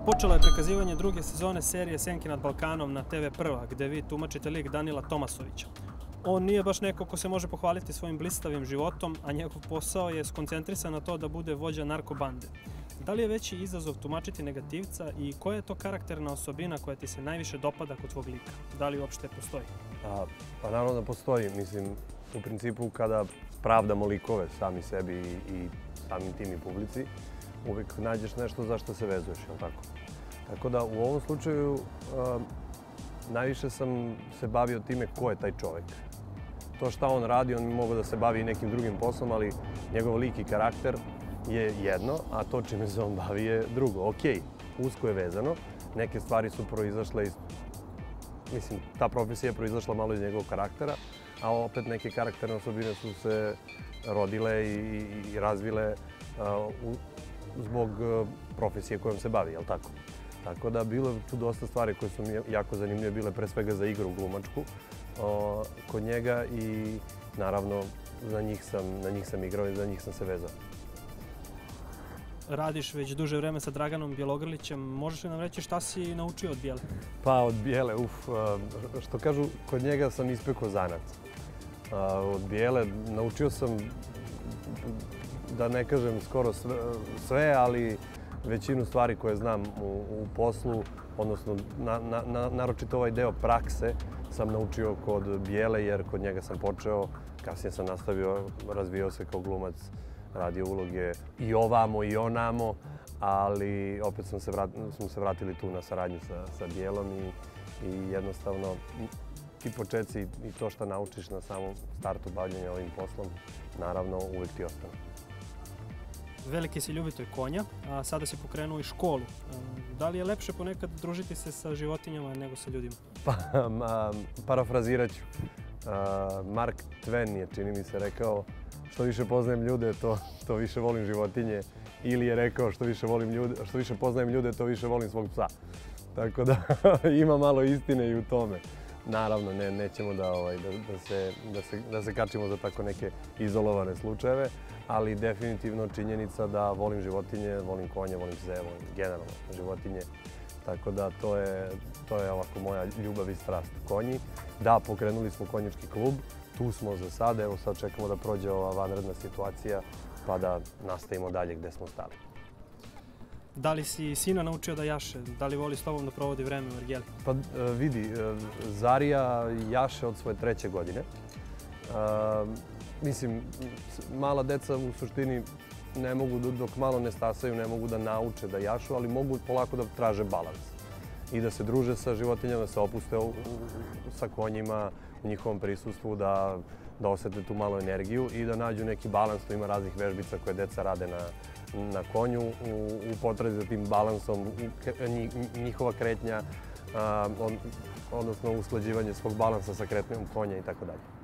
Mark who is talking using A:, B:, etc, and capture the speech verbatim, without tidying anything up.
A: Počelo je prikazivanje druge sezone serije Senke nad Balkanom na te ve Prva, gde vi tumačite lik Danila Tomasovića. On nije baš neko ko se može pohvaliti svojim blistavim životom, a njegov posao je skoncentrisan na to da bude vođa narkobande. Da li je veći izazov tumačiti negativca i koja je to karakterna osobina koja ti se najviše dopada kod tvog lika? Da li uopšte postoji?
B: A, pa naravno da postoji. Mislim, u principu kada pravdamo likove sami sebi i, i samim tim i publici, uvijek nađeš nešto za što se vezuješ, jel tako? Tako da u ovom slučaju a, najviše sam se bavio time ko je taj čovjek. To šta on radi, on mogu da se bavi i nekim drugim poslom, ali njegov lik i karakter je jedno, a to čime se on bavi je drugo. Ok, usko je vezano, neke stvari su proizašle iz... Mislim, ta profesija je proizašla malo iz njegovog karaktera, a opet neke karakterne osobine su se rodile i, i razvile uh, u, zbog uh, profesije kojom se bavi, jel tako? Tako da bilo je tu dosta stvari koje su mi jako zanimljive bile, pre svega za igru glumačku uh, kod njega i naravno za njih sam, na njih sam igrao i za njih sam se vezao.
A: Radiš već duže vreme sa Draganom Bjelogrlićem. Možeš li nam reći šta si naučio od Bijele?
B: Pa od Bijele, uf, što kažu, kod njega sam ispekao zanat. Od Bijele naučio sam, da ne kažem skoro sve, ali većinu stvari koje znam u, u poslu, odnosno na, na, naročito ovaj deo prakse, sam naučio kod Bijele jer kod njega sam počeo, kasnije sam nastavio, razvijao se kao glumac, radio uloge i ovamo i onamo, ali opet smo se, vrat, smo se vratili tu na saradnju sa, sa Bijelom i, i jednostavno ti početci i to što naučiš na samom startu bavljenja ovim poslom, naravno uvijek ti ostane.
A: Veliki si ljubitelj konja, a sada si pokrenuo i školu. Da li je lepše ponekad družiti se sa životinjama nego sa ljudima?
B: Pa, ma, parafrazirat ću. Mark Twain je, čini mi se, rekao što više poznajem ljude, to, to više volim životinje. Ili je rekao što više, volim ljude, što više poznajem ljude, to više volim svog psa. Tako da ima malo istine i u tome. Naravno, ne, nećemo da, ovaj, da, da, se, da, se, da se kačimo za tako neke izolovane slučajeve, ali definitivno činjenica da volim životinje, volim konje, volim pse, volim generalno životinje. Tako da to je, to je ovako moja ljubav i strast. Konji. Da, pokrenuli smo konjički klub, tu smo za sad, evo sad čekamo da prođe ova vanredna situacija pa da nastavimo dalje gde smo stali.
A: Da li si sina naučio da jaše? Da li voli s tobom da provodi vreme u ergeli?
B: Pa vidi, Zarija jaše od svoje treće godine. Uh, mislim, mala deca u suštini ne mogu, dok malo ne stasaju, ne mogu da nauče da jašu, ali mogu polako da traže balans. I da se druže sa životinjama, da se opuste u, sa konjima u njihovom prisustvu, da, da osete tu malo energiju i da nađu neki balans. Tu ima raznih vežbica koje deca rade na, na konju u, u potrazi za tim balansom, njihova kretnja, a, on, odnosno usklađivanje svog balansa sa kretnjom konja i tako dalje.